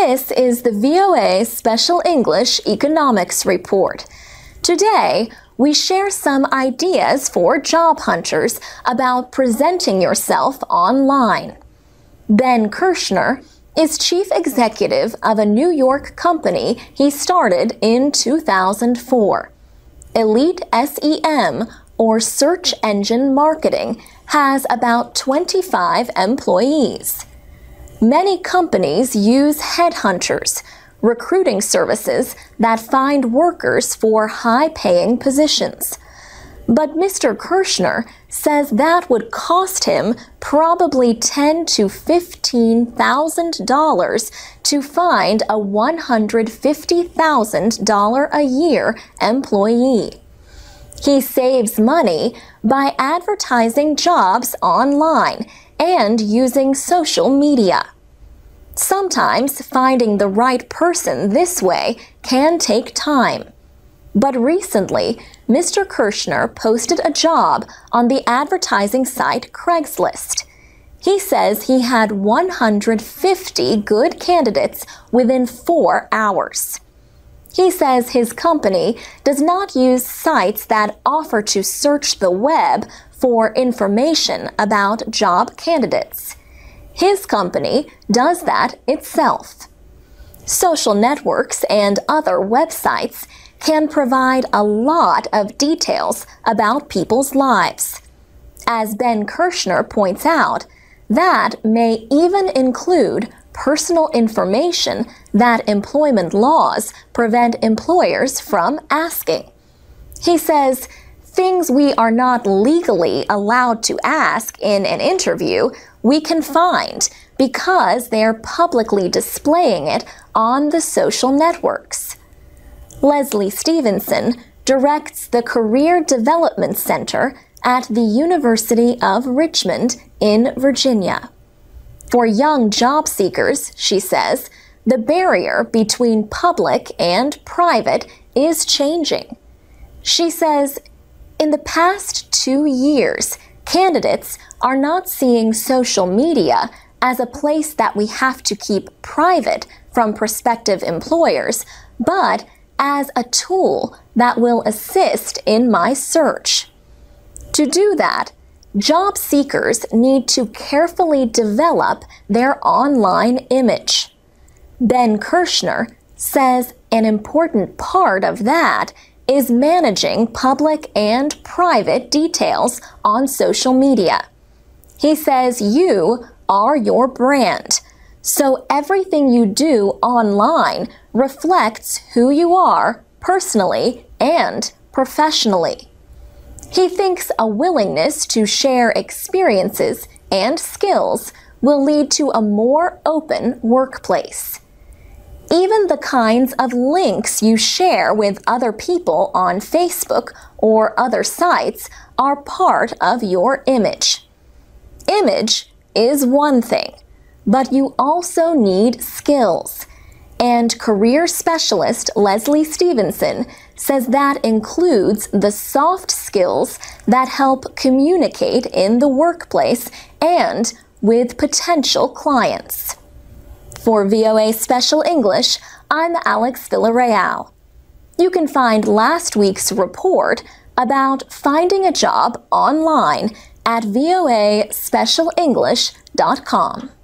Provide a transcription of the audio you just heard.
This is the VOA Special English Economics Report. Today, we share some ideas for job hunters about presenting yourself online. Ben Kirshner is chief executive of a New York company he started in 2004. Elite SEM, or search engine marketing, has about 25 employees. Many companies use headhunters, recruiting services that find workers for high-paying positions. But Mr. Kirshner says that would cost him probably $10,000 to $15,000 to find a $150,000 a year employee. He saves money by advertising jobs online and using social media. Sometimes finding the right person this way can take time. But recently, Mr. Kirshner posted a job on the advertising site Craigslist. He says he had 150 good candidates within 4 hours. He says his company does not use sites that offer to search the web for information about job candidates. His company does that itself. Social networks and other websites can provide a lot of details about people's lives. As Ben Kirshner points out, that may even include personal information that employment laws prevent employers from asking. He says, things we are not legally allowed to ask in an interview, we can find because they're publicly displaying it on the social networks. Leslie Stevenson directs the Career Development Center at the University of Richmond in Virginia. For young job seekers, she says, the barrier between public and private is changing. She says, in the past 2 years, candidates are not seeing social media as a place that we have to keep private from prospective employers, but as a tool that will assist in my search. To do that, job seekers need to carefully develop their online image. Ben Kirshner says an important part of that is managing public and private details on social media. He says you are your brand, so everything you do online reflects who you are personally and professionally. He thinks a willingness to share experiences and skills will lead to a more open workplace. Even the kinds of links you share with other people on Facebook or other sites are part of your image. Image is one thing, but you also need skills. And career specialist Leslie Stevenson says that includes the soft skills that help communicate in the workplace and with potential clients. For VOA Special English, I'm Alex Villarreal. You can find last week's report about finding a job online at voaspecialenglish.com.